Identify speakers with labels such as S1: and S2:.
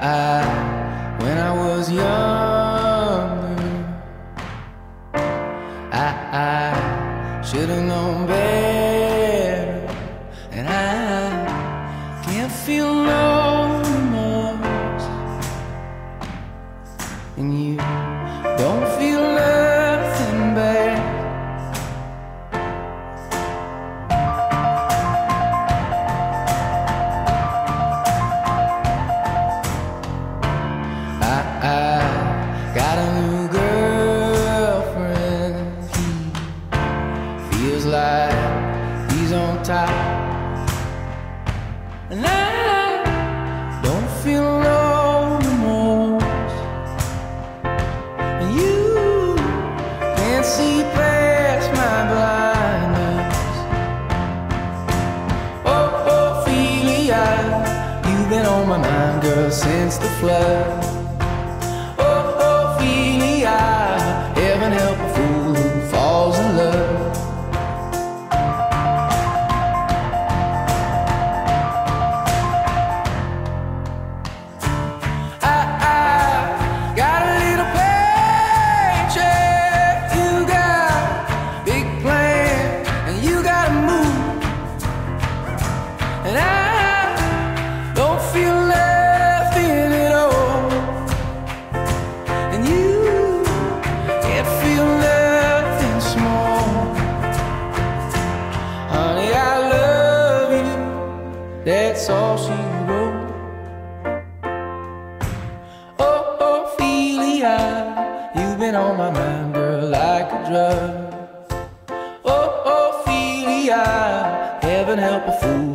S1: When I was younger, I should have known better, and I can't feel no remorse, and you don't feel nothing bad. I got a new girlfriend. He feels like he's on top, and I don't feel no remorse, and you can't see past my blindness. Oh, Ophelia, you've been on my mind, girl, since the flood. Heaven help a fool who falls in love. I got a little paycheck, you got big plans, and you gotta move, and I don't feel nothing at all, and you feel nothing small. Honey, I love you, that's all she wrote. Oh, Ophelia, you've been on my mind, girl, like a drug. Oh, Ophelia, heaven help a fool